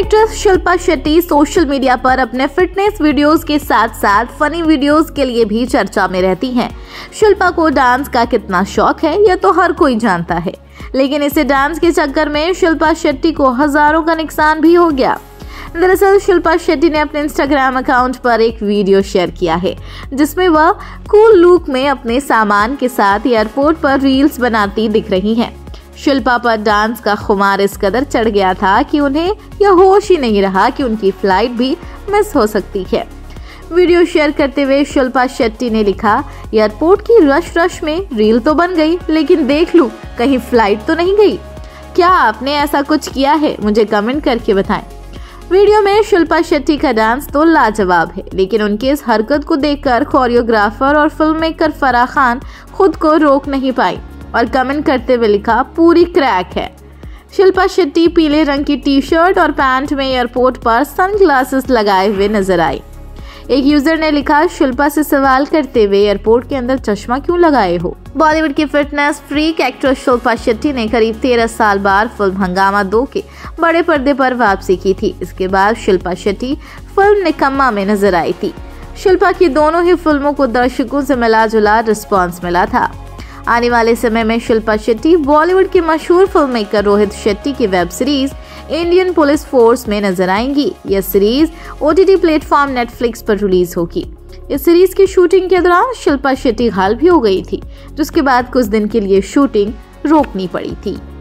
Actress Shilpa Shetty social media पर अपने fitness videos के साथ साथ फनी वीडियोस के लिए भी चर्चा में रहती हैं। शिल्पा को डांस का कितना शौक है यह तो हर कोई जानता है, लेकिन इसे डांस के चक्कर में शिल्पा शेट्टी को हजारों का नुकसान भी हो गया। दरअसल शिल्पा शेट्टी ने अपने इंस्टाग्राम अकाउंट पर एक वीडियो शेयर किया है जिसमें वह कूल लुक में अपने सामान के साथ एयरपोर्ट पर रील्स बनाती दिख रही हैं। शिल्पा पर डांस का खुमार इस कदर चढ़ गया था कि उन्हें यह होश ही नहीं रहा कि उनकी फ्लाइट भी मिस हो सकती है। वीडियो शेयर करते हुए शिल्पा शेट्टी ने लिखा, एयरपोर्ट की रश में रील तो बन गई, लेकिन देख लूं कहीं फ्लाइट तो नहीं गई। क्या आपने ऐसा कुछ किया है? मुझे कमेंट करके बताएं। वीडियो में शिल्पा शेट्टी का डांस तो लाजवाब है, लेकिन उनकी इस हरकत को देखकर कोरियोग्राफर और फिल्म मेकर फराह खान खुद को रोक नहीं पाई और कमेंट करते हुए लिखा, पूरी क्रैक है। शिल्पा शेट्टी पीले रंग की टी शर्ट और पैंट में एयरपोर्ट पर सनग्लासेस लगाए हुए नजर आई। एक यूजर ने लिखा, शिल्पा से सवाल करते हुए एयरपोर्ट के अंदर चश्मा क्यों लगाए हो? बॉलीवुड की fitness freak actress Shilpa Shetty ने करीब 13 साल बाद फिल्म हंगामा 2 के बड़े पर्दे पर वापसी की थी। इसके बाद शिल्पा शेट्टी फिल्म निकम्मा में नजर आई थी। शिल्पा की दोनों ही फिल्मों को दर्शकों से मिला जुला रिस्पॉन्स मिला था। आने वाले समय में शिल्पा शेट्टी बॉलीवुड के मशहूर फिल्म मेकर रोहित शेट्टी की web series Indian police force में नजर आएंगी। यह सीरीज OTT प्लेटफॉर्म नेटफ्लिक्स पर रिलीज होगी। इस सीरीज की शूटिंग के दौरान शिल्पा शेट्टी घायल भी हो गई थी, जिसके बाद कुछ दिन के लिए शूटिंग रोकनी पड़ी थी।